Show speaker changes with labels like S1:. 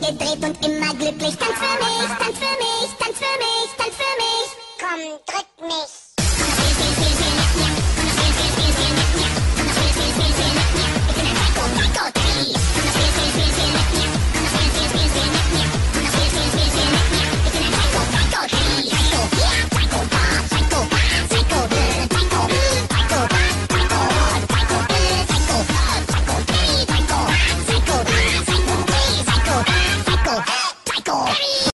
S1: gedreht und immer glücklich. Tanz für mich, tanz für mich, tanz für mich, tanz für mich. Komm, drück mich.